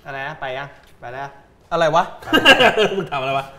อะไรนะไปยังไปแล้วอะไรวะมึงทำอะไรวะ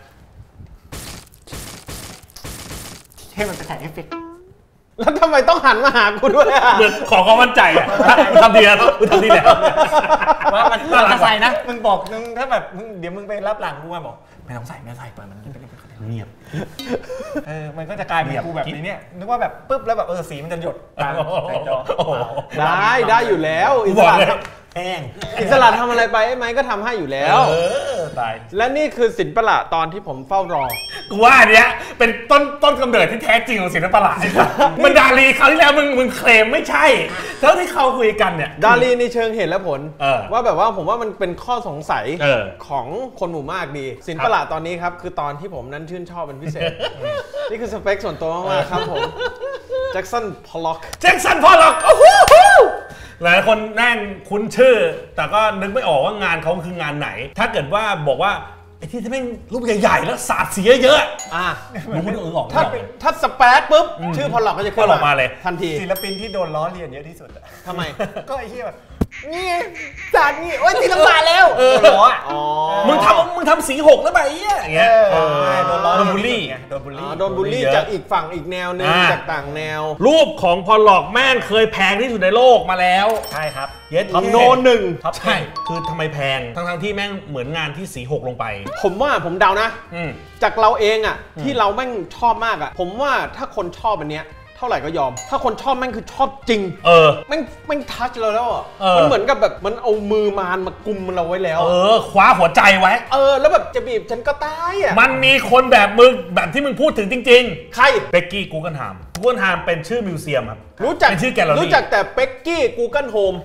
ให้มันไปใส่เอฟเฟกต์แล้วทำไมต้องหันมาหากูด้วยอ่ะเหมือนขอความมั่นใจอ่ะทำดีแล้วทำดีแล้วว่ามันใส่นะมึงบอกมึงถ้าแบบเดี๋ยวมึงไปรับหลังกูมาบอกไม่ต้องใส่ปล่อยมันเงียบมันก็จะกลายเป็นกูแบบนี้เนี่ยนึกว่าแบบปุ๊บแล้วแบบสีมันจะหยดตามในจอได้อยู่แล้วอิสระแห้งอิสระทำอะไรไปไอ้ไม้ก็ทำให้อยู่แล้วตายและนี่คือศิลปะตอนที่ผมเฝ้ารอกูว่าเนี้ยเป็นต้นกำเนิดที่แท้จริงของศิลปะมันดาลีคราวที่แล้วมึงเคลมไม่ใช่เท่าที่เขาคุยกันเนี่ยดาลีในเชิงเห็นและผลว่าแบบว่าผมว่ามันเป็นข้อสงสัยของคนหมู่มากดีศิลปะตอนนี้ครับคือตอนที่ผมนั้นชื่นชอบเป็นพิเศษนี่คือสเปคส่วนตัวมากๆครับผมแจ็คสันพอลล็อกหลายคนแน่งคุ้นชื่อแต่ก็นึกไม่ออกว่างานเขาคืองานไหนถ้าเกิดว่าบอกว่าไอ้ที่แม่งรูปใหญ่ๆแล้วสาดสีเยอะรู้ไม่ออกถ้าสเปซปุ๊บชื่อพอลล็อกก็จะขึ้นมาเลยทันทีศิลปินที่โดนล้อเลียนเยอะที่สุดทำไมก็ไอ้ที่แบบนี่สาดนี่โอ๊ยศิลปะแล้วล้อมึงทำสีหกแล้วไปอย่างเงี้ยโดนบูลลี่จากอีกฝั่งอีกแนวนึงจากต่างแนวรูปของพอลล็อกแม่งเคยแพงที่สุดในโลกมาแล้วใช่ครับท็อปโนหนึ่งใช่คือทำไมแพงทั้งที่แม่งเหมือนงานที่สีหกลงไปผมเดานะจากเราเองอ่ะที่เราแม่งชอบมากอ่ะผมว่าถ้าคนชอบอันเนี้ยเท่าไหร่ก็ยอมถ้าคนชอบแม่งคือชอบจริงแม่งทัชเราแล้วอ่ะมันเหมือนกับแบบมันเอามือมารมากุมเราไว้แล้วคว้าหัวใจไว้แล้วแบบจะบีบฉันก็ตายอ่ะมันมีคนแบบมึงแบบที่มึงพูดถึงจริงๆใครเป็กกี้กูเกิลไฮม์เป็นชื่อมิวเซียมครับรู้จักเป็นชื่อแกลเลอรี่รู้จักแต่เป็กกี้กูเกิลโฮม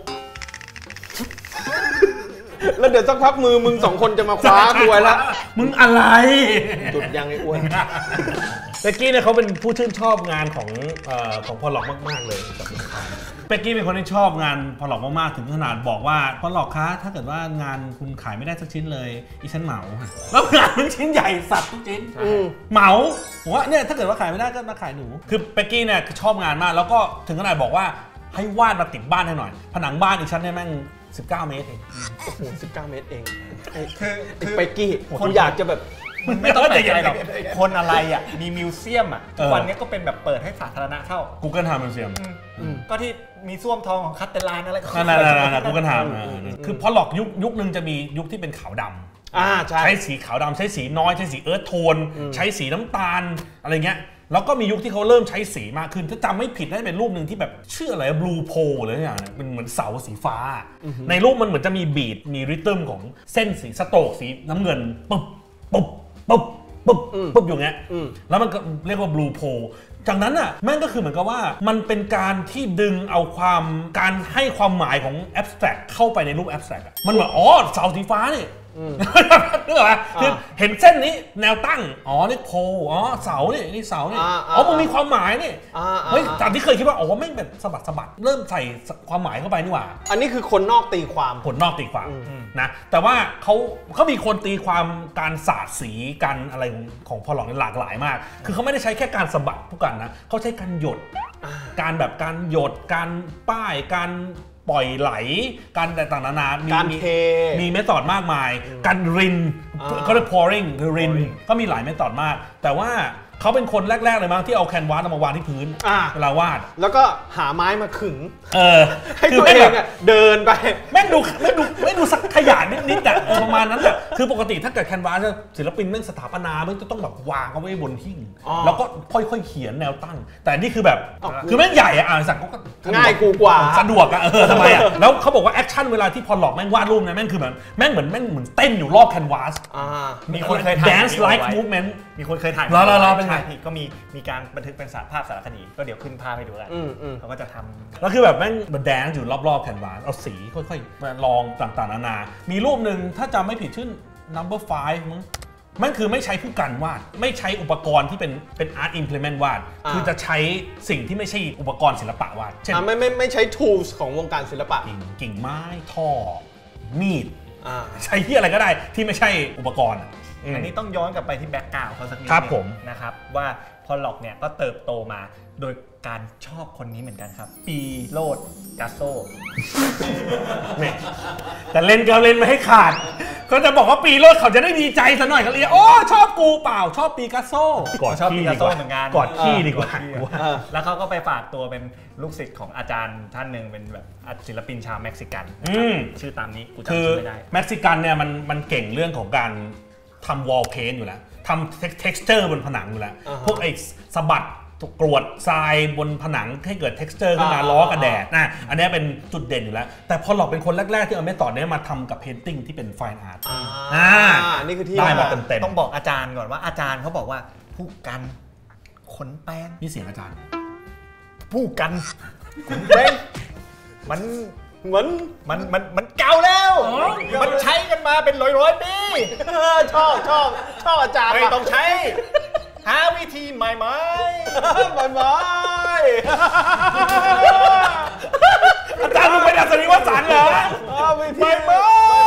แล้วเดี๋ยวสักพักมือมึง2คนจะมาคว้าตัวแล้วมึงอะไรจุดยังไอ้อ้วนเป็กกี้เนี่ยเขาเป็นผู้ชื่นชอบงานของพอลล็อกมากๆเลยเป็กกี้เป็นคนที่ชอบงานพอลล็อกมากๆถึงขนาดบอกว่าพอลล็อกคะถ้าเกิดว่างานคุณขายไม่ได้สักชิ้นเลยอีฉันเหมาแล้วงานมันชิ้นใหญ่สัตว์ทุกชิ้นเหมาผมว่าเนี่ยถ้าเกิดว่าขายไม่ได้ก็มาขายหนูคือเป็กกี้เนี่ยชอบงานมากแล้วก็ถึงขนาดบอกว่าให้วาดมาติดบ้านให้หน่อยผนังบ้านอีฉันเนี่ยแม่ง19 เมตรเองโอ้โห19 เมตรเองคือเป็กกี้คนอยากจะแบบไม่ต้องใจหรอกคนอะไรอ่ะมีมิวเซียมอ่ะทุกวันนี้ก็เป็นแบบเปิดให้สาธารณะเข้า Google Time มิวเซียมก็ที่มีส้วมทองของคัตเตลานอะไรก็ Google Time คือพอหลอกยุคนึงจะมียุคที่เป็นขาวดำใช้สีขาวดำใช้สีน้อยใช้สีเอิร์ธโทนใช้สีน้ำตาลอะไรเงี้ยแล้วก็มียุคที่เขาเริ่มใช้สีมากขึ้นถ้าจำไม่ผิดน่าจะเป็นรูปหนึ่งที่แบบชื่ออะไรบลูโพลอะไรอย่างเงี้ยเป็นเหมือนเสาสีฟ้าในรูปมันเหมือนจะมีบีทมีริทึมของเส้นสีสโตรกสีน้ำเงินปุ๊บปุ๊บปุ๊บปุ๊บปุ๊บอยู่เงี้ยแล้วมันก็เรียกว่าบลูโพลจากนั้นอ่ะแม่งก็คือเหมือนกับว่ามันเป็นการที่ดึงเอาการให้ความหมายของ abstract เข้าไปในรูป abstract มันเหมือนเสาสีฟ้านี่นึกออกไหมคือเห็นเส้นนี้แนวตั้งนี่โพเสานี่เสานี่มันมีความหมายนี่เฮ้ยจากที่เคยคิดว่าไม่เป็นสะบัดเริ่มใส่ความหมายเข้าไปนี่หว่าอันนี้คือคนนอกตีความนะแต่ว่าเขามีคนตีความการสาดสีกันอะไรของพอลล็อกหลากหลายมากคือเขาไม่ได้ใช้แค่การสะบัดทุกกันนะเขาใช้การหยดการหยดการป้ายการปล่อยไหลการต่างๆนานามีเมธอดมากมายการรินเขาเรียก pouring คือรินก็มีหลายเมธอดมากแต่ว่าเขาเป็นคนแรกๆเลยมั้งที่เอาแคนวาสมาวางที่พื้นเวลาวาดแล้วก็หาไม้มาขึงให้ตัวเองเดินไปแม่งดูสักขยะนิดๆประมาณนั้นแหละคือปกติถ้าเกิดแคนวาสศิลปินแม่งสถาปนาแม่งจะต้องแบบวางเอาไว้บนหิ้งแล้วก็ค่อยๆเขียนแนวตั้งแต่นี่คือแบบคือแม่งใหญ่สักก็ง่ายกว่าสะดวกทำไมแล้วเขาบอกว่าแอคชั่นเวลาที่พอหลอกแม่งวาดรูปเนี่ยแม่งคือแบบแม่งเหมือนเต้นอยู่รอบแคนวาสมีคนเคยถ่าย dance like movement มีคนเคยถ่ายเป็นไงก็มีการบันทึกเป็นภาพสารคดีก็เดี๋ยวขึ้นภาพให้ดูกันเขาก็จะทำแล้วคือแบบแม่งแดนซ์อยู่รอบๆแคนวาสเอาสีค่อยๆมาลองต่างๆนานามีรูปหนึ่งถ้าจำไม่ผิดชื่อ number 5มั้งมันคือไม่ใช้ผู้กันวาดไม่ใช้อุปกรณ์ที่เป็น art implement วาดคือจะใช้สิ่งที่ไม่ใช่อุปกรณ์ศิลปะวาดเช่นไม่ใช้ tools ของวงการศิลปะกิ่งไม้ท่อมีดใช้ที่อะไรก็ได้ที่ไม่ใช่อุปกรณ์อันนี้ต้องย้อนกลับไปที่แบ็คกราวด์เขาสักนิดนึงนะครับว่าพอลล็อกเนี่ยก็เติบโตมาโดยการชอบคนนี้เหมือนกันครับปีโรดกาโซเนี่ยแต่เล่นก็เล่นไม่ให้ขาดก็จะบอกว่าปีโรดเขาจะได้ดีใจซะหน่อยเขาเรียกโอ้ชอบกูเปล่าชอบปีกาโซชอบปีกาโซเหมือนกันกอดขี้ดีกว่าแล้วเขาก็ไปฝากตัวเป็นลูกศิษย์ของอาจารย์ท่านหนึ่งเป็นแบบศิลปินชาวเม็กซิกันชื่อตามนี้กูจำชื่อไม่ได้เม็กซิกันเนี่ยมันเก่งเรื่องของการทำวอลเพนอยู่แล้วทำ texture บนผนังอยู่แล้วพวกไอ้สะบัดกรวดทรายบนผนังให้เกิด texture ขึ้นมาล้อกระแดดนะอันนี้เป็นจุดเด่นอยู่แล้วแต่พอหลอกเป็นคนแรกๆที่เอาเมธอดนี้มาทำกับ painting ที่เป็น fine art นี่คือที่ได้มาเต็มต้องบอกอาจารย์ก่อนว่าอาจารย์เขาบอกว่าผู้กันขนแป้งนี่เสียงอาจารย์ผู้กันขนแป้งมันเหมือนมันเก่าแล้วมันใช้กันมาเป็นร้อยปีชอบอาจารย์ไม่ต้องใช้หาวิธีใหม่ๆอาจารย์มึงเป็นอัศนีวสันต์เหรอวิธีใหม่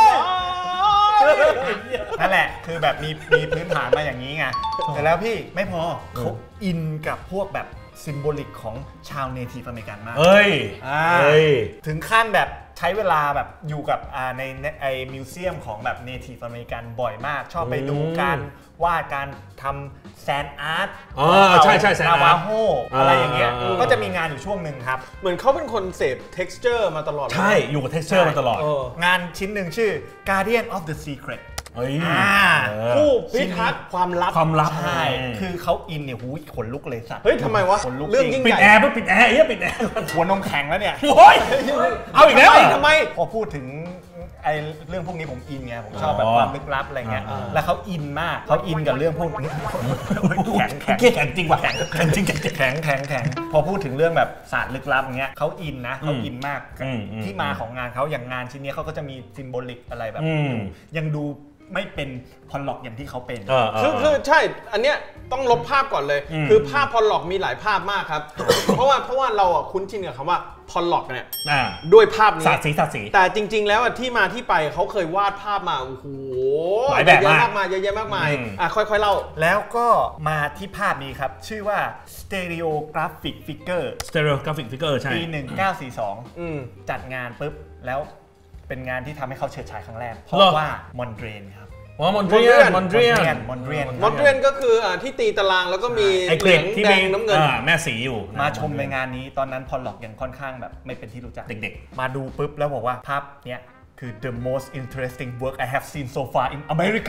นั่นแหละคือแบบมีพื้นฐานมาอย่างนี้ไงแต่แล้วพี่ไม่พอเขาอินกับพวกแบบซิมโบลิกของชาวเนทีฟอเมริกันมากถึงขั้นแบบใช้เวลาแบบอยู่กับในไอมิวเซียมของแบบเนทีฟอเมริกันบ่อยมากชอบไปดูการวาดการทำแซนอาร์ตใช่แซนอาร์ตนาวาโฮอะไรอย่างเงี้ยก็จะมีงานอยู่ช่วงหนึ่งครับเหมือนเขาเป็นคนเสพ texture มาตลอดใช่อยู่กับ texture มาตลอดงานชิ้นหนึ่งชื่อ Guardian of the Secret ผู้พิทักษ์ความลับใช่คือเขาอินเนี่ยหูขนลุกเลยสัตว์เฮ้ยทำไมวะเรื่องยิ่งใหญ่ปิดแอร์ปิดแอร์ปิดแอร์หัวนมแข็งแล้วเนี่ยโอ้ยเอาอีกแล้วทำไมพอพูดถึงไอเรื่องพวกนี้ผมอินไงผมชอบแบบความลึกลับอะไรเงี้ยแล้วเขาอินมากเขาอินกับเรื่องพวกนี้แข็งจริงว่ะแข็งจริงแข็งพอพูดถึงเรื่องแบบศาสตร์ลึกลับเงี้ยเขาอินนะเขาอินมากที่มาของงานเขาอย่างงานชิ้นนี้เขาก็จะมีซิมโบลิกอะไรแบบยังดูไม่เป็นพอลล็อกอย่างที่เขาเป็นคือใช่อันเนี้ยต้องลบภาพก่อนเลยคือภาพพอลล็อกมีหลายภาพมากครับเพราะว่าเราอ่ะคุ้นชินกับคำว่าพอลล็อกเนี่ยด้วยภาพนี้สาดสีแต่จริงๆแล้วที่มาที่ไปเขาเคยวาดภาพมาโอ้โหหลายแบบมากเยอะแยะมากมายค่อยๆเล่าแล้วก็มาที่ภาพนี้ครับชื่อว่า Stereographic Figure ใช่ปี1942จัดงานปุ๊บแล้วเป็นงานที่ทำให้เขาเฉิดฉายครั้งแรกเพราะว่ามอนเดรนครับมอนเดรียนก็คือที่ตีตารางแล้วก็มีเหลืองแดงน้ำเงินแม่สีอยู่มาชมในงานนี้ตอนนั้นพอลล็อกยังค่อนข้างแบบไม่เป็นที่รู้จักเด็กๆมาดูปุ๊บแล้วบอกว่าภาพเนี้ยคือ the most interesting work I have seen so far in America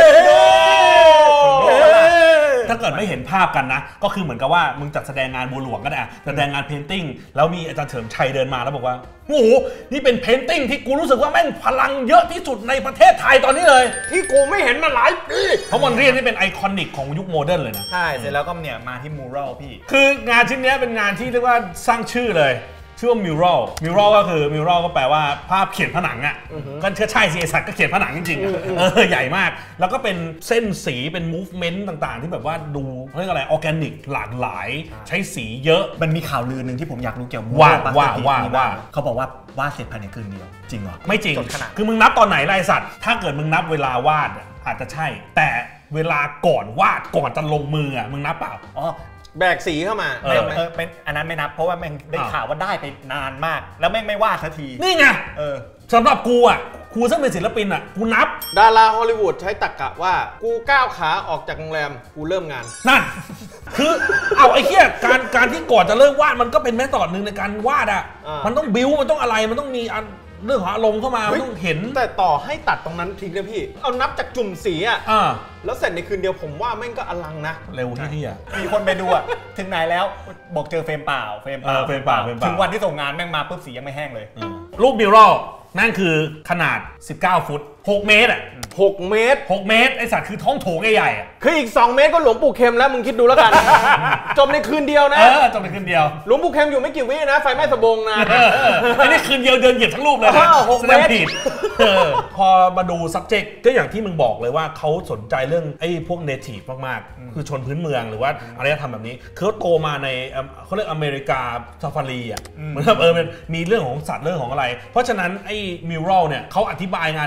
ถ้าเกิดไม่เห็นภาพกันนะก็คือเหมือนกับว่ามึงจัดแสดงงานบัวหลวงก็ได้แสดงงานเพนติ้งแล้วมีอาจารย์เฉลิมชัยเดินมาแล้วบอกว่าโอ้โหนี่เป็นเพนติ้งที่กูรู้สึกว่าแม่งพลังเยอะที่สุดในประเทศไทยตอนนี้เลยที่กูไม่เห็นมาหลายปีเพราะมอนเรียนนี่เป็นไอคอนิกของยุคโมเดิร์นเลยนะใช่เสร็จแล้วก็เนี่ยมาที่มูรัลพี่คืองานชิ้นนี้เป็นงานที่เรียกว่าสร้างชื่อเลยชื่อว่ามิวรัลก็คือมิวรัลก็แปลว่าภาพเขียนผนังอ่ะก็ใช่สิไอสัตว์ก็เขียนผนังจริงๆใหญ่มากแล้วก็เป็นเส้นสีเป็นมูฟเมนต์ต่างๆที่แบบว่าดูเรียกอะไรออร์แกนิกหลากหลายใช้สีเยอะมันมีข่าวลือหนึ่งที่ผมอยากรู้เกี่ยวกับว่าเขาบอกว่าวาดเสร็จภายในคืนเดียวจริงเหรอไม่จริงคือมึงนับตอนไหนไรสัตว์ถ้าเกิดมึงนับเวลาวาดอาจจะใช่แต่เวลาก่อนวาดก่อนจะลงมือมึงนับเปล่าแบกสีเข้ามาเป็นอันนั้นไม่นับเพราะว่าแม่งได้ข่าวว่าได้ไปนานมากแล้วแม่งไม่วาดสักทีนี่ไงสำหรับกูกูซึ่งเป็นศิลปินกูนับดาราฮอลลีวูดใช้ตรรกะว่ากูก้าวขาออกจากโรงแรมกูเริ่มงานนั่นคือเอาไอ้เหี้ยการที่ก่อนจะเริ่มวาดมันก็เป็นแม่ตอดหนึ่งในการวาดมันต้องบิ้วมันต้องอะไรมันต้องมีเรื่องของอารมณ์เข้ามาต้องเห็นแต่ต่อให้ตัดตรงนั้นทิ้งนะพี่เอานับจากจุ่มสีแล้วเสร็จในคืนเดียวผมว่าแม่งก็อลังนะเร็วที่มีคนไปดูถึงไหนแล้วบอกเจอเฟรมเปล่าถึงวันที่ส่งงานแม่งมาปุ๊บสียังไม่แห้งเลยรูปมิวรัลนั่นคือขนาด19ฟุต6เมตร 6 เมตรไอสัตว์คือท้องโถงใหญ่ๆคืออีก2 เมตรก็หลวงปู่เข็มแล้วมึงคิดดูแล้วกันจบในคืนเดียวนะจบในคืนเดียวหลวงปู่เข็มอยู่ไม่กี่วินะไฟไหม้สบงนะไม่ได้คืนเดียวเดินเหยียบทั้งรูปเลยนะ 6 เมตรพอมาดู subject ก็อย่างที่มึงบอกเลยว่าเขาสนใจเรื่องไอ้พวก native มากๆคือชนพื้นเมืองหรือว่าอารยธรรมแบบนี้คือเขาโตมาในเขาเรียกอเมริกาซาฟารีเหมือนแบบมันมีเรื่องของสัตว์เรื่องของอะไรเพราะฉะนั้นไอ้มิวรัลเนี่ยเขาอธิบายงานนี้ว่า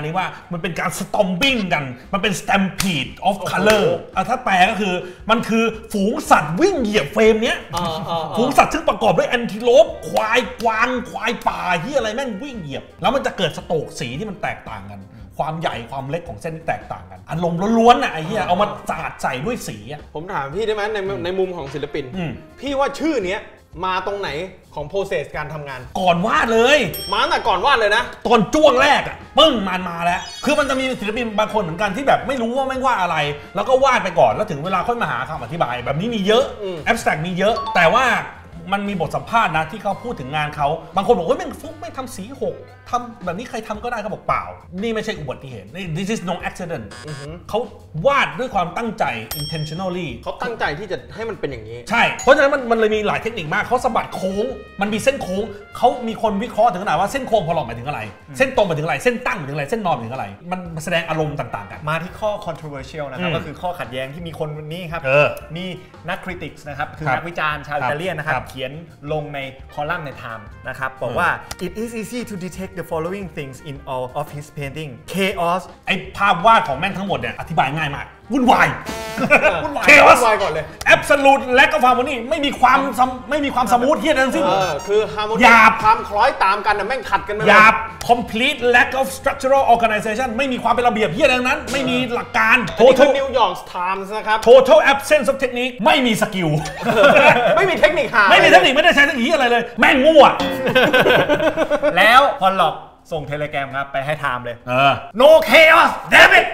มันเป็นการ stomping กันมันเป็น stampede of color ถ้าแปลก็คือมันคือฝูงสัตว์วิ่งเหยียบเฟรมเนี้ยฝูงสัตว์ซึ่งประกอบด้วยแอนติโลปควายกวางควายป่าที่อะไรแม่งวิ่งเหยียบแล้วมันจะเกิดสโตรกสีที่มันแตกต่างกันความใหญ่ความเล็กของเส้นที่แตกต่างกันอารมณ์ล้วนๆน่ะไอ้เหี้ยเอามาสาดใส่ด้วยสีอ่ะผมถามพี่ได้ไหมในมุมของศิลปินพี่ว่าชื่อเนี้ยมาตรงไหนของ process การทำงานก่อนวาดเลยมาตั้งแต่ก่อนวาดเลยนะตอนจ้วงแรกอ่ะปึ้งมันมาแล้วคือมันจะมีศิลปินบางคนเหมือนกันที่แบบไม่รู้ว่าไม่วาดอะไรแล้วก็วาดไปก่อนแล้วถึงเวลาค่อยมาหาคำอธิบายแบบนี้มีเยอะ abstract มีเยอะแต่ว่ามันมีบทสัมภาษณ์นะที่เขาพูดถึงงานเขาบางคนบอกว่าไม่ฟุกไม่ทำสีหกทำแบบนี้ใครทำก็ได้เขาบอกเปล่านี่ไม่ใช่อุบัติเหตุ this is no accident เขาวาดด้วยความตั้งใจ intentionally เขาตั้งใจที่จะให้มันเป็นอย่างนี้ใช่เพราะฉะนั้นมันเลยมีหลายเทคนิคมากเขาสะบัดโค้งมันมีเส้นโค้งเขามีคนวิเคราะห์ถึงขนาดว่าเส้นโค้งพอหลอกหมายถึงอะไรเส้นตรงหมายถึงอะไรเส้นตั้งหมายถึงอะไรเส้นนอนหมายถึงอะไรมันแสดงอารมณ์ต่างๆกันมาที่ข้อ controversial นะครับก็คือข้อขัดแย้งที่มีคนนี้ครับมีนักคริติกส์นะครับคือนักวิจารณ์ชาวอิตาเลียนนะครับเขียนลงในคอลัมน์ใน Time นะครับบอกว่า it is easy to detect the following things in all of his painting chaos ไอภาพวาดของแม่งทั้งหมดเนี่ยอธิบายง่ายมากวุ่นวาย chaos ก่อนเลย absolute lack of harmony ไม่มีความสมูทเฮียทั้งสิ้นคือ harmony หยาบความคล้อยตามกันนะแม่งขัดกันหยาบ complete lack of structural organization ไม่มีความเป็นระเบียบเฮียทั้งนั้นไม่มีหลักการ total New York Times นะครับ total absence of technique ไม่มีสกิลไม่มีเทคนิคหาไม่มีเทคนิคไม่ได้ใช้เทคนิคอะไรเลยแม่งมั่วแล้วพอหลอกส่งเทเลแกรมครับไปให้ไทม์เลยno chaos damn it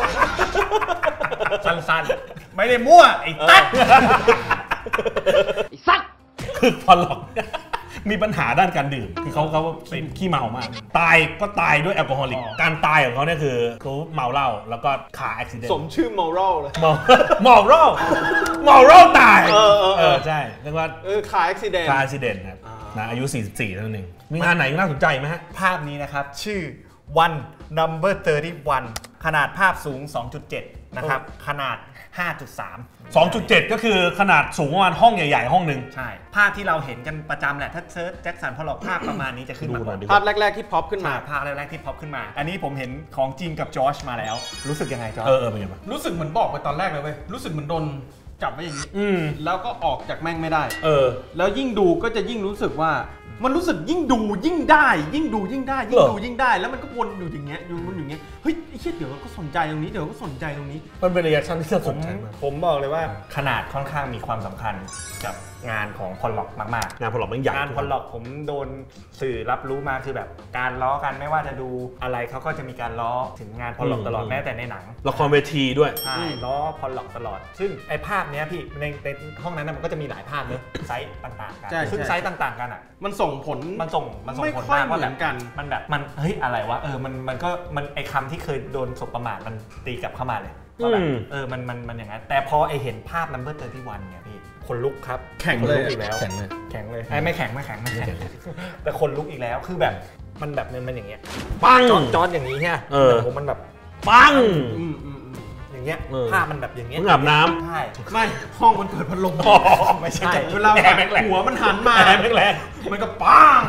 สั้นๆไม่ได้มั่วไอ้ตั๊ดไอ้สัตว์คือพอหลอกมีปัญหาด้านการดื่มคือเขาเป็นขี้เมามากตายก็ตายด้วยแอลกอฮอลิกการตายของเขาเนี่ยคือเขาเมาเหล้าแล้วก็ขาอุบิเหตุสมชื่อเมาเหล้าเลยเมาเหล้าตายใช่เรียกว่าขาอุบิเหตุครับนะอายุ44นั่นเองมีงานไหนน่าสนใจไหมฮะภาพนี้นะครับชื่อ one number 31ขนาดภาพสูง 2.7 นะครับขนาด 5.3 2.7 ก็คือขนาดสูงประมาณห้องใหญ่ๆห้องหนึ่งใช่ภาพที่เราเห็นกันประจำแหละถ้าเซิร์ชแจ็คสันพอหลอกภาพประมาณนี้จะขึ้นมาภาพแรกๆที่พ็อปขึ้นมาภาพแรกๆที่พ็อปขึ้นมาอันนี้ผมเห็นของจริงกับจอร์จมาแล้วรู้สึกยังไงจอร์จเป็นยังไงรู้สึกเหมือนบอกไปตอนแรกเลยเว้ยรู้สึกเหมือนโดนจับไว้อย่างนี้แล้วก็ออกจากแม่งไม่ได้แล้วยิ่งดูก็จะยิ่งรู้สึกว่ามันรู้สึกยิ่งดูยิ่งได้ยิ่งดูยิ่งได้ยิ่งดูยิ่งได้แล้วมันก็วนอยู่อย่างเงี้ยวนอย่างเงี้ยเฮ้ยไอ้เหี้ยเดี๋ยวก็สนใจตรงนี้เดี๋ยวก็สนใจตรงนี้มันเป็นรีแอคชั่นที่น่าสนใจมากผมบอกเลยว่าขนาดค่อนข้างมีความสำคัญกับงานของพอลล็อกมากๆงานพอลล็อกมันใหญ่งานพอลล็อกผมโดนสื่อรับรู้มาคือแบบการล้อกันไม่ว่าจะดูอะไรเขาก็จะมีการล้อถึงงานพอลล็อกตลอดแม้แต่ในหนังละครเวทีด้วยใช่ล้อพอลล็อกตลอดซึ่งไอ้ภาพเนี้ยพี่ในห้องนั้นมันก็จะมีหลายภาพเนอะไซส์ต่างๆกันซึ่งไซส์ต่างๆกันอ่ะมันส่งผลผลมากว่าแบบมันแบบมันเฮ้ยอะไรวะมันไอคำที่เคยโดนสบประมาทมันตีกลับเข้ามาเลยว่าแบบมันอย่างนั้นแต่พอไอเห็นภาพ number 31เนี่ยพี่คนลุกครับแข็งเลยอีกแล้วแข็งเลยไม่แข็งแต่คนลุกอีกแล้วคือแบบมันแบบมันอย่างเงี้ยปังจอนอย่างนี้ใช่ผมมันแบบปังอย่างเงี้ยภาพมันแบบอย่างเงี้ยอาบน้ำใช่ไม่ห้องมันเกิดพัดลมไม่ใช่เวลาหัวมันหันมาแรงมันก็ปัง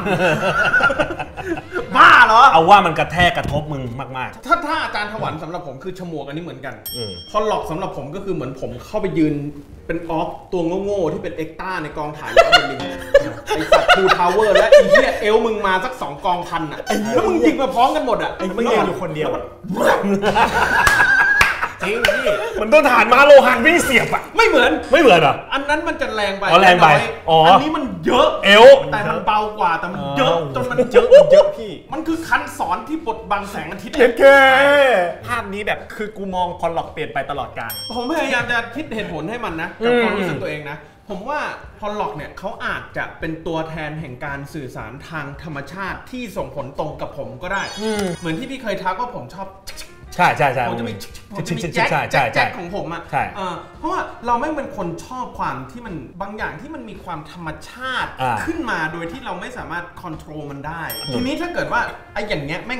บ้าเหรอเอาว่ามันกระแทกกระทบมึงมากๆถ้าอาจารย์ถวันสำหรับผมคือฉมวกอันนี้เหมือนกันพอหลอกสำหรับผมก็คือเหมือนผมเข้าไปยืนเป็นออฟตัวโง่ๆที่เป็นเอ็กต้าในกองถ่ายแล้วเป็นลิงไอสัตว์ทูทาวเวอร์และไอเหี้ยเอลมึงมาสัก2 กองพันอ่ะแล้วมึงยิงมาพร้อมกันหมดอ่ะมึงยิงอยู่คนเดียวจริงพี่มันโดนทหารมาโลหันวิ่งเสียบอ่ะไม่เหมือนอ่ะอันนั้นมันจะแรงไปแรงไปอันนี้มันเยอะเอวแต่มันเบากว่าแต่มันเยอะจนมันเยอะพี่มันคือคันสอนที่บดบังแสงอาทิตย์ภาพนี้แบบคือกูมองพอลล็อกเปลี่ยนไปตลอดกาลผมพยายามจะคิดเหตุผลให้มันนะกับความรู้สึกตัวเองนะผมว่าพอลล็อกเนี่ยเขาอาจจะเป็นตัวแทนแห่งการสื่อสารทางธรรมชาติที่ส่งผลตรงกับผมก็ได้เหมือนที่พี่เคยทักว่าผมชอบใช่ผมจะมีแจ็คของผมอ่ะเพราะว่าเราไม่เป็นคนชอบความที่มันบางอย่างที่มันมีความธรรมชาติขึ้นมาโดยที่เราไม่สามารถควบคุมมันได้ทีนี้ถ้าเกิดว่าไอ้อย่างเงี้ยแม่ง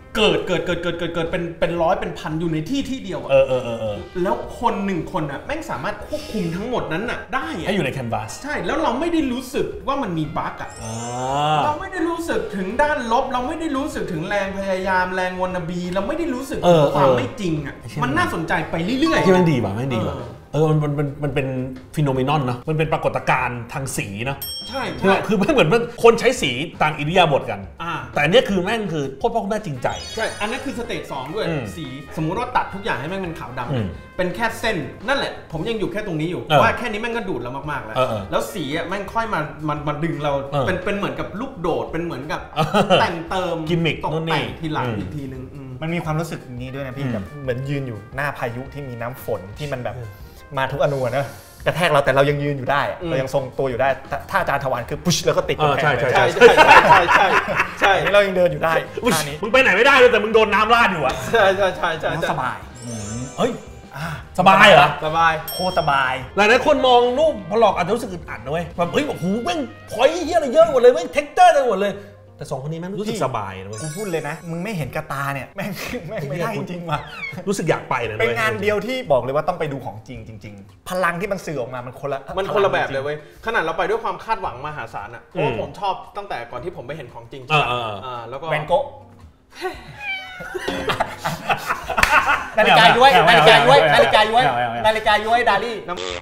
เกิดเป็นร้อยเป็นพันอยู่ในที่เดียวอะแล้วคน1 คนอะแม่งสามารถควบคุมทั้งหมดนั้นอะได้ให้อยู่ในแคนวาสใช่แล้วเราไม่ได้รู้สึกว่ามันมีบั๊กอะเราไม่ได้รู้สึกถึงด้านลบเราไม่ได้รู้สึกถึงแรงพยายามแรงวอนาบีเราไม่ได้รู้สึกถึงความไม่จริงอะมันน่าสนใจไปเรื่อยๆที่มันดีป่ะไม่ดีป่ะมันเป็นฟีโนเมนอนเนาะมันเป็นปรากฏการณ์ทางสีเนาะใช่คือไม่เหมือนคนใช้สีต่างอิริยาบถกันแต่อันนี้คือแม่งคือพ่อแม่จริงใจใช่อันนั้นคือสเตจ2ด้วยสีสมมุติว่าตัดทุกอย่างให้แม่งเป็นขาวดำเป็นแค่เส้นนั่นแหละผมยังอยู่แค่ตรงนี้อยู่ว่าแค่นี้แม่งก็ดูดเรามากๆแล้วสีอ่ะแม่งค่อยมาดึงเราเป็นเหมือนกับลูกโดดเป็นเหมือนกับแต่งเติมกิมมิคตกแต่งทีหลังอีกทีนึงมันมีความรู้สึกนี้ด้วยนะพี่แบบเหมือนยืนอยู่หน้าพายุที่มีน้ำฝนที่มันแบบมาทุกอนูนะกระแทกเราแต่เรายังยืนอยู่ได้เรายังทรงตัวอยู่ได้ถ้าอาจารย์ถวันคือปุ๊ชแล้วก็ติดกระแทกใช่นี่เรายังเดินอยู่ได้ท่านี้มึงไปไหนไม่ได้เลยแต่มึงโดนน้ำราดอยู่อะใช่สบายเฮ้ยสบายเหรอสบายโคตรสบายหลายคนมองรูปพอหลอกอาจจะรู้สึกอึดอัดนะเว้ยแบบเฮ้ยโอ้โหแม่งพอยเหี้ยอะไรเยอะหมดเลยแม่งเท็กเจอร์อะไรหมดเลยแต่2 คนนี้แม่งรู้สึกสบายนะเว้ยกูพูดเลยนะมึงไม่เห็นกระตาเนี่ยแม่งไม่ได้จริงๆว่ะรู้สึกอยากไปเลยเป็นงานเดียวที่บอกเลยว่าต้องไปดูของจริงพลังที่มันสื่อออกมามันคนละแบบเลยเว้ยขนาดเราไปด้วยความคาดหวังมหาศาลอ่ะเพราะว่าผมชอบตั้งแต่ก่อนที่ผมไปเห็นของจริงแล้วก็แวนโกะนาฬิกาย้วยดาลี่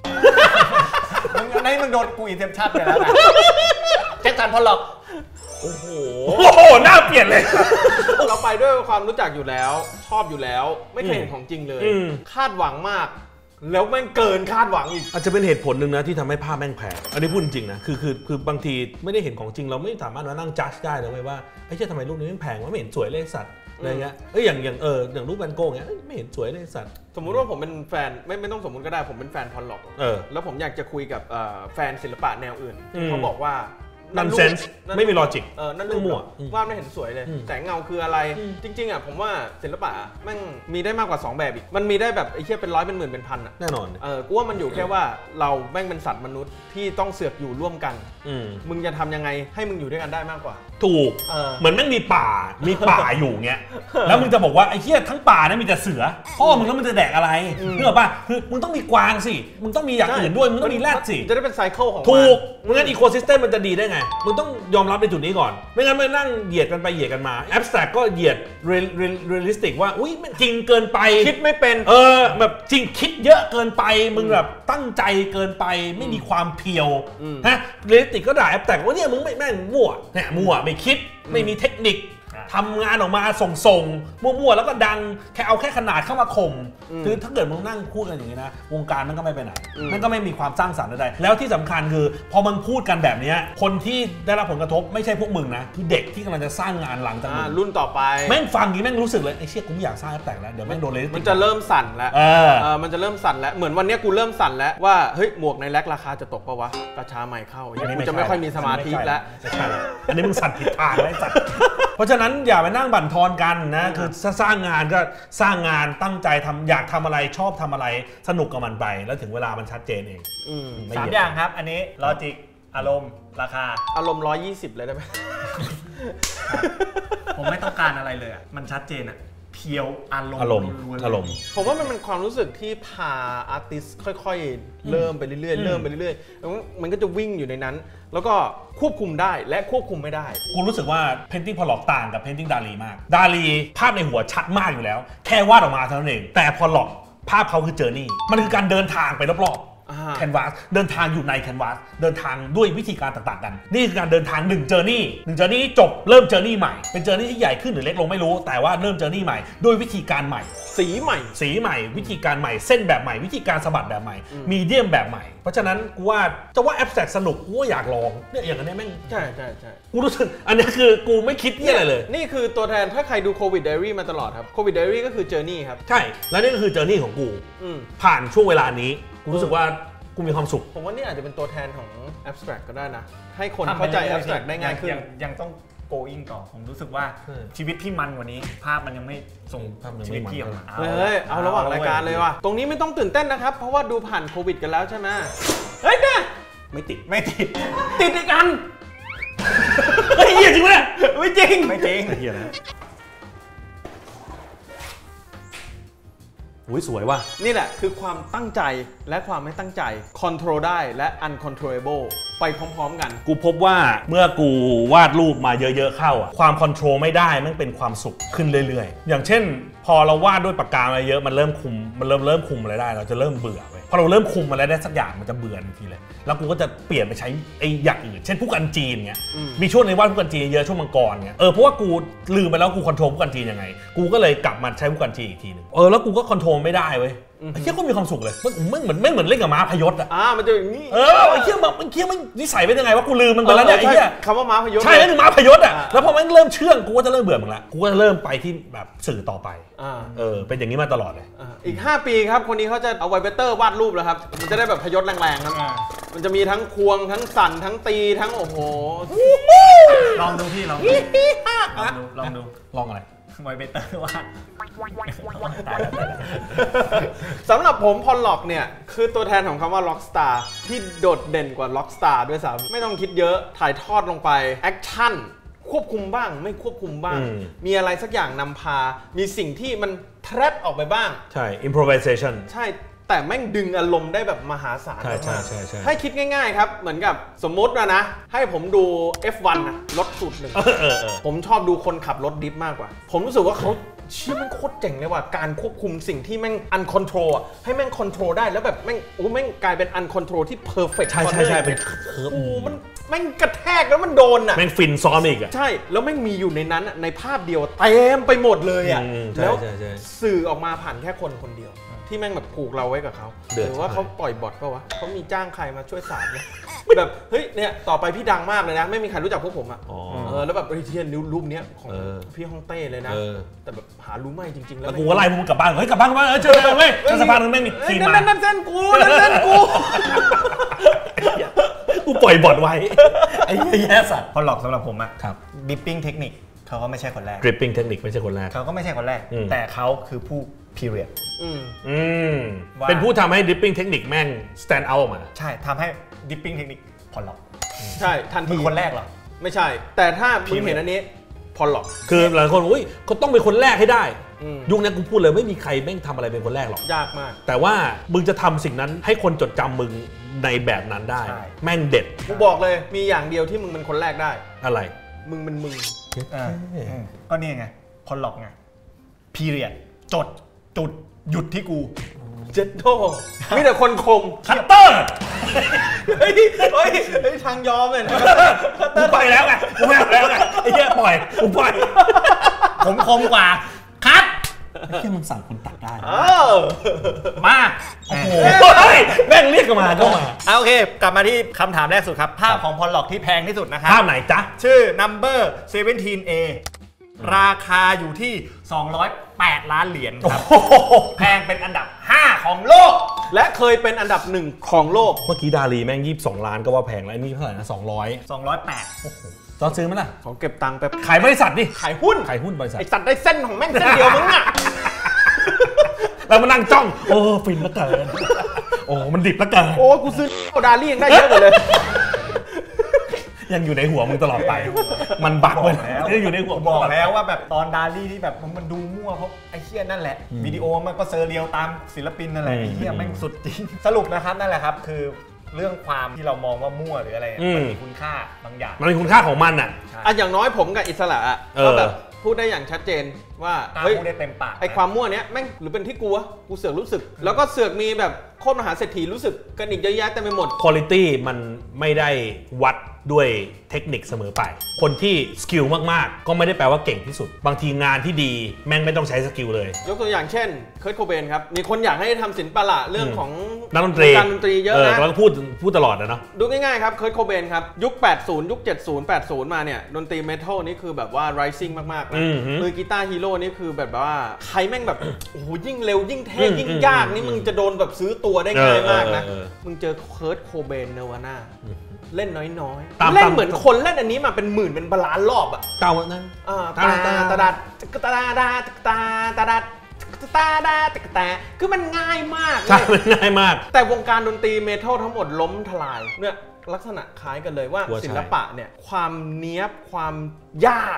มึงโดนกูอินเทมชั่นไปแล้วนะแจ็คสันพอลล็อกโอ้โหหน้าเปลี่ยนเลยเราไปด้วยความรู้จักอยู่แล้วชอบอยู่แล้วไม่เคยเห็นของจริงเลยคาดหวังมากแล้วแม่งเกินคาดหวังอีกอาจจะเป็นเหตุผลหนึ่งนะที่ทำให้ภาพแม่งแพงอันนี้พูดจริงนะคือบางทีไม่ได้เห็นของจริงเราไม่สามารถมานั่งจัดได้เลยว่าไอ้เจ้าทำไมรูปนี้แม่งแพงวะไม่เห็นสวยเลยสัตว์อะไรเงี้ยอย่างรูปแวนโก้เงี้ยไม่เห็นสวยเลยสัตว์สมมุติว่าผมเป็นแฟนไม่ต้องสมมุติก็ได้ผมเป็นแฟนพอลล็อกแล้วผมอยากจะคุยกับแฟนศิลปะแนวอื่นเขาบอกว่านั่นเซนส์ไม่มีลอจิกนั่นมั่วว่าไม่เห็นสวยเลยแสงเงาคืออะไรจริงๆอ่ะผมว่าศิลปะแม่งมีได้มากกว่า2แบบอีกมันมีได้แบบไอ้เหี้ยเป็นร้อยเป็นหมื่นเป็นพันอ่ะแน่นอนกูว่ามันอยู่แค่ว่าเราแม่งเป็นสัตว์มนุษย์ที่ต้องเสือกอยู่ร่วมกันมึงจะทำยังไงให้มึงอยู่ด้วยกันได้มากกว่าถูกเหมือนแม่งมีป่าอยู่เงี้ยแล้วมึงจะบอกว่าไอ้เหี้ยทั้งป่าเนี่ยมีแต่เสือพ่อมึงแล้วมึงจะแดกอะไรนึกออกป่ะคือมึงต้องมีกวางสิมึงต้องมีอย่างอื่นด้วยมึงต้องมีแรดสิจะได้เป็นไซเคิลของถูกมึงงั้นอีโคซิสเต็มมันจะดีได้ไงมึงต้องยอมรับในจุดนี้ก่อนไม่งั้นไม่นั่งเหยียดกันไปเหยียดกันมาแอบสแตรกก็เหยียดเรียลลิสติกว่าอุ้ยจริงเกินไปคิดไม่เป็นแบบจริงคิดเยอะเกินไปมึงแบบตั้งใจเกินไปไม่มีความเพียวฮะเรียลลิสติกก็ด่าแอบสแตรกว่าเนี่ยมึงไม่แม่งมั่วเนี่ยมั่วไม่คิดไม่มีเทคนิคทำงานออกมาส่งมั่วๆแล้วก็ดังเอาแค่ขนาดเข้ามาข่มคือถ้าเกิดมึงนั่งพูดกันอย่างนี้นะวงการมันก็ไม่ไปไหนมันก็ไม่มีความสร้างสรรค์ใดๆแล้วที่สำคัญคือพอมึงพูดกันแบบนี้คนที่ได้รับผลกระทบไม่ใช่พวกมึงนะคือเด็กที่กำลังจะสร้างงานหลังจากมึงรุ่นต่อไปแม่งฟังนี้แม่งรู้สึกเลยไอ้เชี่ยกูไม่อยากสร้างแตกแล้วเดี๋ยวแม่งโดนเลยมันจะเริ่มสั่นแล้วมันจะเริ่มสั่นแล้วเหมือนวันนี้กูเริ่มสั่นแล้วว่าเฮ้ยหมวกในแร็คราคาจะตกปะวะกระชาใหม่เข้ากูจะไม่ค่อยมีสมาธิแล้วอันนี้มึงสั่นผิดทางแล้วสั่นเพราะฉะนั้นอย่าไปนั่งบั่นทอนกันนะคือสร้างงานก็สร้างงานตั้งใจทำอยากทำอะไรชอบทำอะไรสนุกกับมันไปแล้วถึงเวลามันชัดเจนเอง 3 อย่างครับอันนี้ลอจิกอารมณ์ราคาอารมณ์120เลยได้ไหมผมไม่ต้องการอะไรเลยมันชัดเจนอะเพียวอารมณ์ผมว่ามันเป็นความรู้สึกที่พาอาร์ติสค่อยๆเริ่มไปเรื่อยๆแล้วมันก็จะวิ่งอยู่ในนั้นแล้วก็ควบคุมได้และควบคุมไม่ได้กูรู้สึกว่า Painting พอหลอกต่างกับ Painting ดาลีมากดาลีภาพในหัวชัดมากอยู่แล้วแค่วาดออกมาเท่านั้นเองแต่พอหลอกภาพเขาคือเจอร์นี่มันคือการเดินทางไปรอบๆแคนวาสเดินทางอยู่ในแคนวาสเดินทางด้วยวิธีการต่างๆกันนี่คือการเดินทาง1เจอร์นี่จบเริ่มเจอร์นี่ใหม่เป็นเจอร์นี่ที่ใหญ่ขึ้นหรือเล็กลงไม่รู้แต่ว่าเริ่มเจอร์นี่ใหม่ด้วยวิธีการใหม่สีใหม่วิธีการใหม่เส้นแบบใหม่วิธีการสะบัดแบบใหม่มีเดียมแบบใหม่เพราะฉะนั้นกูว่าจะว่าแอบสแตรกสนุกกูอยากลองเนี่ยอย่างนี้แม่งใช่กูรู้สึกอันนี้คือกูไม่คิดเนี่ยอะไรเลยนี่คือตัวแทนถ้าใครดูโควิดไดอารี่มาตลอดครับโควิดไดอารี่ก็คือเจอร์นี่ครับใช่แล้วนี่ก็คือเจอร์นี่ของกูผ่านช่วงเวลานี้กูรู้สึกว่ากูมีความสุขผมว่านี่อาจจะเป็นตัวแทนของ abstract ก็ได้นะให้คนเข้าใจ abstract ได้ง่ายขึ้นยังต้อง going ต่อผมรู้สึกว่าชีวิตที่มันกว่านี้ภาพมันยังไม่ส่งชีวิตที่ออกมาเอาระหว่างรายการเลยว่ะตรงนี้ไม่ต้องตื่นเต้นนะครับเพราะว่าดูผ่านโควิดกันแล้วใช่ไหมเฮ้ยเนี่ยไม่ติดด้วยกันเฮ้ยจริงไหมไม่จริงเฮียนะอุ้ยสวยว่ะนี่แหละคือความตั้งใจและความไม่ตั้งใจ control ได้และ uncontrollable ไปพร้อมๆกันกูพบว่าเมื่อกูวาดรูปมาเยอะๆเข้าอ่ะความคอนโทรลไม่ได้มันเป็นความสุขขึ้นเรื่อยๆอย่างเช่นพอเราวาดด้วยปากกามาเยอะมันเริ่มคุมอะไรได้เราจะเริ่มเบื่อไปพอเราเริ่มคุมอะไรได้สักอย่างมันจะเบื่อทันทีเลยแล้วกูก็จะเปลี่ยนไปใช้ไอ้อย่างอื่นเช่นผู้กันจีนเงี้ยมีช่วงในวาดผู้กันจีนเยอะช่วงมังกรเงี้ยเพราะว่ากูลืมไปแล้วกูคอนโทรลผู้กันจีนยังไงกูก็เลยกลับมาใช้ผู้กันจีนอีกทีนึงแล้วกูก็คอนโทรลไม่ได้เว้ยไอ้เชี่ยก็มีความสุขเลยมันเหมือนเล่นกับม้าพยศอ่ะมันจะอย่างนี้ไอ้เชี่ยมันนิสัยเป็นยังไงวะกูลืมมันไปแล้วเนี่ยไอ้เชี่ยคำว่าม้าพยศใช่นั่นคือม้าพยศอ่ะแล้วพอมันเริ่มเชื่องกูก็จะเริ่มเบื่อมันละกูก็จะเริ่มไปที่แบบสื่อต่อไปเป็นอย่างนี้มาตลอดเลยอีก5 ปีครับคนนี้เขาจะเอาไวเบเตอร์วาดรูปแล้วครับมันจะได้แบบพยศแรงๆครับมันจะมีทั้งควงทั้งสั่นทั้งตีทั้งโอ้โหลองดูพี่ลองอะไรไวเบเตอร์ว่าสำหรับผมพอลล็อกเนี่ยคือตัวแทนของคำว่าล็อกสตาร์ที่โดดเด่นกว่าล็อกสตาร์ด้วยซ้ำไม่ต้องคิดเยอะถ่ายทอดลงไปแอคชั่นควบคุมบ้างไม่ควบคุมบ้างมีอะไรสักอย่างนำพามีสิ่งที่มันแทรดออกไปบ้างใช่ improvisation ใช่แต่แม่งดึงอารมณ์ได้แบบมหาศาลใช่ให้คิดง่ายๆครับเหมือนกับสมมตินะให้ผมดู F1 นะรถสูตรหนึ่งผมชอบดูคนขับรถดิฟมากกว่าผมรู้สึกว่าเขาชี้มันโคตรเจ๋งเลยว่ะการควบคุมสิ่งที่แม่งอันคอนโทรลให้แม่งคอนโทรลได้แล้วแบบแม่งแม่งกลายเป็นอันคอนโทรลที่เพอร์เฟกต์ใช่เป็นมันแม่งกระแทกแล้วมันโดนอ่ะแม่งฟินซ้อมอีกอ่ะใช่แล้วแม่งมีอยู่ในนั้นในภาพเดียวเต็มไปหมดเลยอ่ะแล้วสื่อออกมาผ่านแค่คนเดียวที่แม่งแบบผูกเราไว้กับเขาหรือว่าเขาปล่อยบอทเปล่าวะเขามีจ้างใครมาช่วยสานไหมแบบเฮ้ยเนี่ยต่อไปพี่ดังมากเลยนะไม่มีใครรู้จักพวกผมอ่ะแล้วแบบเทียนรูปเนี้ยของพี่ฮ่องเต้เลยนะแต่แบบหารู้ไม่จริงๆแล้วกูก็ไล่มึงกลับบ้านเฮ้ยกลับบ้านเจอเลยเว้ยสะพานนึงไม่มีทีมานั่นเส้นกูกูปล่อยบอทไว้ไอ้แย่สัตว์พอหลอกสำหรับผมอะดิปปิ้งเทคนิคเขาก็ไม่ใช่คนแรก dripping เทคนิคไม่ใช่คนแรกเขาก็ไม่ใช่คนแรกแต่เขาคือผู้ period เป็นผู้ทำให้ dripping เทคนิคแม่ง stand out ออกมาใช่ทำให้ dipping เทคนิคพอหลอกใช่ทันทีคนแรกหรอไม่ใช่แต่ถ้ามึงเห็นอันนี้พอหลอกคือหลายคนอุ้ยเขาต้องเป็นคนแรกให้ได้ยุคนี้กูพูดเลยไม่มีใครแม่งทำอะไรเป็นคนแรกหรอกยากมากแต่ว่ามึงจะทำสิ่งนั้นให้คนจดจำมึงในแบบนั้นได้แม่งเด็ดกูบอกเลยมีอย่างเดียวที่มึงเป็นคนแรกได้อะไรมึงก็นี่ไงพอหลอกไง period จุดหยุดที่กูเจ็ดโตมีแต่คนคมคัตเตอร์เฮ้ยทางยอมเลยกูไปแล้วไงกูไม่เอาแล้วไงไอ้เหี้ยปล่อยกูปล่อยผมคมกว่าคัดที่มึงสั่งคนตัดได้มาโอ้โหแม่งเรียกกันมาก็มาโอเคกลับมาที่คำถามแรกสุดครับภาพของพอลล็อกที่แพงที่สุดนะครับภาพไหนจ๊ะชื่อ number 17A ราคาอยู่ที่208 ล้านเหรียญครับแพงเป็นอันดับ5ของโลกและเคยเป็นอันดับ1ของโลกเมื่อกี้ดาลีแม่ง22 ล้านก็ว่าแพงแล้วนี่เท่าไหร่นะ208โอ้โหตอนซื้อมั้ยล่ะของเก็บตังค์ไปขายบริษัทดิขายหุ้นบริษัทไอสัตว์ได้เส้นของแม่งเส้นเดียวมึงอ่ะแล้วมานั่งจ้องโอ้ฟินเหลือเกินโอ้มันดิบเหลือเกินโอ้กูซื้อดาลี่ยังได้เยอะเลยยังอยู่ในหัวมึงตลอดไปมันบักเลยยังอยู่ในหัวบอกแล้วว่าแบบตอนดาลี่ที่แบบมันดูมั่วเพราะไอ้เหี้ยนั่นแหละวิดีโอมันก็เซอร์เรียลตามศิลปินนั่นแหละไอ้เหี้ยแม่งสุดจริงสรุปนะครับนั่นแหละครับคือเรื่องความที่เรามองว่ามั่วหรืออะไรมันมีคุณค่าบางอย่างมันมีคุณค่าของมันอ่ะอย่างน้อยผมกับอิสระก็แบบพูดได้อย่างชัดเจนว่าเฮ้ยพูดได้เต็มปากไอ้ความมั่วเนี้ยแม่งหรือเป็นที่กูวะกูเสือกรู้สึกแล้วก็เสือกมีแบบโคตรมหาเศรษฐีรู้สึกกันอีกเยอะแยะเต็มไปหมด quality มันไม่ได้วัดด้วยเทคนิคเสมอไปคนที่สกิลมากๆก็ไม่ได้แปลว่าเก่งที่สุดบางทีงานที่ดีแม่งไม่ต้องใช้สกิลเลยยกตัวอย่างเช่นเคิร์ท โคเบนครับมีคนอยากให้ทำศิลปะเรื่องของนักดนตรีเยอะนะเราพูดตลอดนะเนาะดูง่ายๆครับเคิร์ท โคเบนครับยุค80ยุค70 80มาเนี่ยดนตรีเมทัลนี่คือแบบว่า rising มากๆนะมือกีตาร์ฮีโร่นี่คือแบบว่าใครแม่งแบบโอ้โหยิ่งเร็วยิ่งเท่ยิ่งยากนี่มึงจะโดนแบบซื้อตัวได้ง่ายมากนะมึงเจอเคิร์ท โคเบนเนวาน่าเล่นน้อยๆเล่นเหมือนคนเล่นอันนี้มาเป็นหมื่นเป็นล้านรอบอ่ะเก่านั้นตาคือมันง่ายมากมันง่ายมากแต่วงการดนตรีเมทัลทั้งหมดล้มทลายเนี่ยลักษณะคล้ายกันเลยว่าศิลปะเนี่ยความเนี้ยบความยาก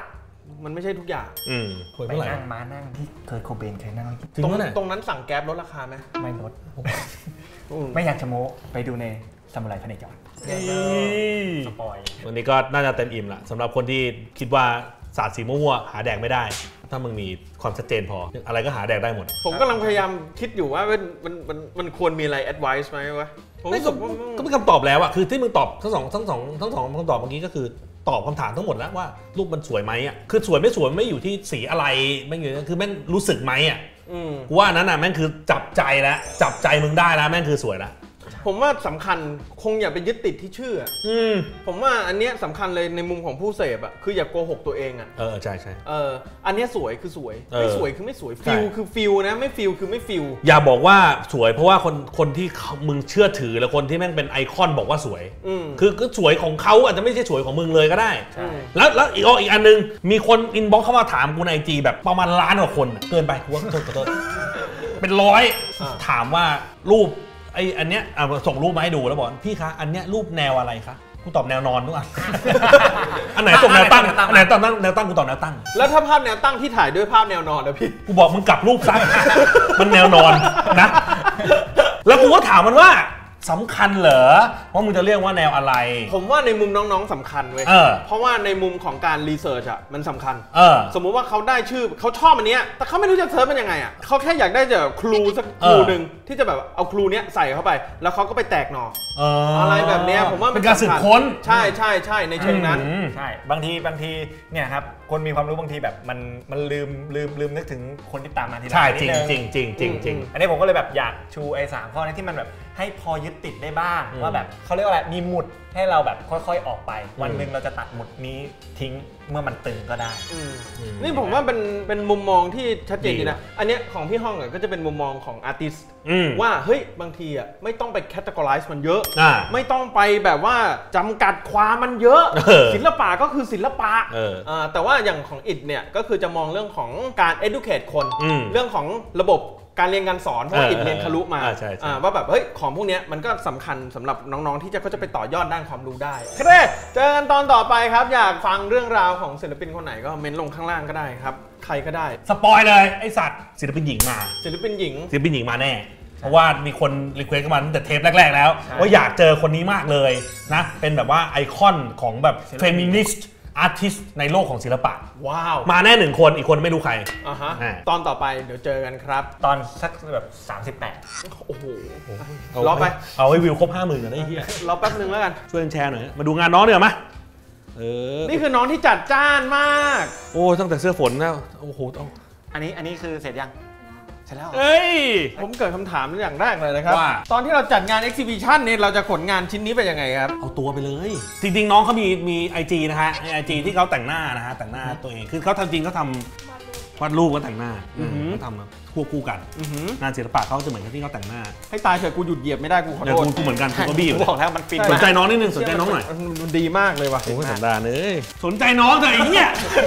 มันไม่ใช่ทุกอย่างไปนั่งมานั่งที่เคยโคเบนเคยนั่งตรงนั้นสั่งแก๊ปลดราคาไหมไม่ลดไม่อยากจะโม้ไปดูในซามูไรพเนจรสปอยวันนี้ก็น่าจะเต็มอิ่มละสำหรับคนที่คิดว่าศาสตร์สีมั่วหาแดกไม่ได้ถ้ามึงมีความชัดเจนพออะไรก็หาแดกได้หมดผมกำลังพยายามคิดอยู่ว่ามันควรมีอะไร advice ไหมวะผมรู้สึกว่าก็เป็นคำตอบแล้วอะคือที่มึงตอบทั้งสองคำตอบเมื่อกี้ก็คือตอบคำถามทั้งหมดแล้วว่ารูปมันสวยไหมอ่ะคือสวยไม่สวยไม่อยู่ที่สีอะไรไม่อยู่คือแม่งรู้สึกไหมอ่ะกูว่านั้นน่ะแม่งคือจับใจแล้วจับใจมึงได้แล้วแม่งคือสวยแล้วผมว่าสำคัญคงอย่าไปยึดติดที่ชื่อผมว่าอันเนี้ยสำคัญเลยในมุมของผู้เสพอ่ะคืออย่าโกหกตัวเองอ่ะใช่อันเนี้ยสวยคือสวยไม่สวยคือไม่สวยฟิลคือฟิลนะไม่ฟิลคือไม่ฟิลอย่าบอกว่าสวยเพราะว่าคนที่มึงเชื่อถือแล้วคนที่แม่งเป็นไอคอนบอกว่าสวยคือสวยของเขาอาจจะไม่ใช่สวยของมึงเลยก็ได้แล้วอีกอันนึงมีคนอินบ็อกซ์เข้ามาถามกูใน IG แบบประมาณล้านกว่าคนเกินไปกูว่าโทษเป็นร้อยถามว่ารูปไออันเนี้ยส่งรูปมาให้ดูแล้วบอกพี่คะอันเนี้ยรูปแนวอะไรคะกูตอบแนวนอนทุกอันอันไหนตรงแนวตั้งอันไหนตอนแนวตั้งกูตอบแนวตั้งแล้วถ้าภาพแนวตั้งที่ถ่ายด้วยภาพแนวนอนนะพี่กูบอกมึงกลับรูปซะมันแนวนอนนะแล้วกูก็ถามมันว่าสำคัญเหรอว่ามึงจะเรียกว่าแนวอะไรผมว่าในมุมน้องๆสำคัญเว้ยเพราะว่าในมุมของการรีเสิร์ชอ่ะมันสำคัญสมมุติว่าเขาได้ชื่อเขาชอบอันเนี้ยแต่เขาไม่รู้จะเซิร์ชมันยังไงอ่ะเขาแค่อยากได้จะครูสักครูหนึ่งที่จะแบบเอาครูเนี้ยใส่เข้าไปแล้วเขาก็ไปแตกหน่ออะไรแบบเนี้ยผมว่าเป็นการสืบค้นใช่ในเชิงนั้นใช่บางทีเนี่ยครับคนมีความรู้บางทีแบบมันลืมนึกถึงคนที่ตามมาทีหลังใช่จริงอันนี้ผมก็เลยแบบอยากชูไอ้3ข้อนี้ที่มันแบบให้พอยึดติดได้บ้างว่าแบบเขาเรียกว่าอะไรมีหมุดให้เราแบบค่อยๆออกไปวันหนึ่งเราจะตัดหมุดนี้ทิ้งเมื่อมันตึงก็ได้นี่ผมว่าเป็นมุมมองที่ชัดเจนดีนะอันนี้ของพี่ห้องก็จะเป็นมุมมองของอาร์ติสต์ว่าเฮ้ยบางทีอ่ะไม่ต้องไปแคตตากอไรซ์มันเยอะไม่ต้องไปแบบว่าจำกัดความมันเยอะศิลปะก็คือศิลปะแต่ว่าอย่างของอิฐเนี่ยก็คือจะมองเรื่องของการ educate คนเรื่องของระบบการเรียนการสอนเพราะอิฐเรียนทะลุมาว่าแบบเฮ้ยของพวกนี้มันก็สำคัญสำหรับน้องๆที่เขาจะไปต่อยอดด้านความรู้ได้โอเคเจอกันตอนต่อไปครับอยากฟังเรื่องราวของศิลปินคนไหนก็เม้นลงข้างล่างก็ได้ครับใครก็ได้สปอยเลยไอสัตว์ศิลปินหญิงมาศิลปินหญิงมาแน่เพราะว่ามีคนรีเควสต์กันมาตั้งแต่เทปแรกๆแล้วว่าอยากเจอคนนี้มากเลยนะเป็นแบบว่าไอคอนของแบบเฟมินิสต์อาร์ติสต์ในโลกของศิลปะว้าวมาแน่1คนอีกคนไม่รู้ใครตอนต่อไปเดี๋ยวเจอกันครับตอนสักแบบ38 โอ้โหรอไปเอาให้วิวครบ 50,000 กันได้เฮียรอแป๊บนึงแล้วกันช่วยแชร์หน่อยมาดูงานน้องเดี๋ยวมานี่คือน้องที่จัดจ้านมากโอ้ตั้งแต่เสื้อฝนแล้วโอ้โหอันนี้คือเสร็จยังแล้วเอ้ยผมเกิดคำถามอย่างแรกเลยนะครับตอนที่เราจัดงาน Exhibition นี่เราจะขนงานชิ้นนี้ไปยังไงครับเอาตัวไปเลยจริงๆน้องเขามี IG นะฮะไอจีที่เขาแต่งหน้านะฮะแต่งหน้าตัวเองคือเขาทำจริงเขาทำวาดรูปก็แต่งหน้าเขาทำควบคู่กันงานศิลปะเขาจะเหมือนกับที่เขาแต่งหน้าให้ตายเถอะกูหยุดเหยียบไม่ได้กูขอโทษกูเหมือนกันกูก็บี้บอกแล้วมันฟินสนใจน้องนิดนึงสนใจน้องหน่อยมันดีมากเลยว่ะโอ้สนใจเลยสนใจน้องเถอะไอ้เหี้ย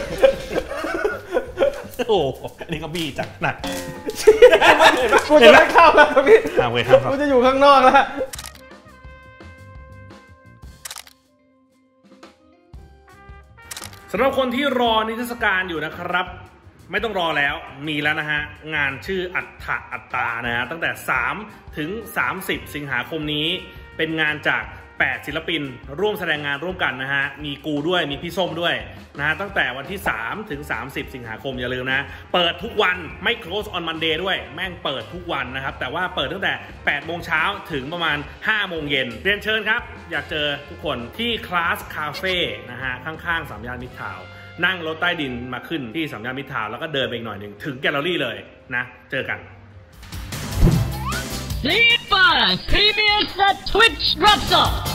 โอ้อันนี้ก็บี้จัดหนักกูจะได้เข้าแล้วพี่กูจะอยู่ข้างนอกแล้วสำหรับคนที่รอนิทรรศการอยู่นะครับไม่ต้องรอแล้วมีแล้วนะฮะงานชื่ออัตตานะฮะตั้งแต่3 ถึง 30 สิงหาคมนี้เป็นงานจาก8ศิลปินร่วมแสดงงานร่วมกันนะฮะมีกูด้วยมีพี่ส้มด้วยนะฮะตั้งแต่วันที่3 ถึง 30 สิงหาคมอย่าลืมนะเปิดทุกวันไม่ close on Monday ด้วยแม่งเปิดทุกวันนะครับแต่ว่าเปิดตั้งแต่8 โมงเช้าถึงประมาณ5 โมงเย็นเรียนเชิญครับอยากเจอทุกคนที่คลาสคาเฟ่นะฮะข้างๆ3 ย่านมิตรทาวน์นั่งรถใต้ดินมาขึ้นที่3 ย่านมิตรทาวน์แล้วก็เดินไปอีกหน่อยหนึ่งถึงแกลเลอรี่เลยนะเจอกัน Sleep on PBS Twitch drops off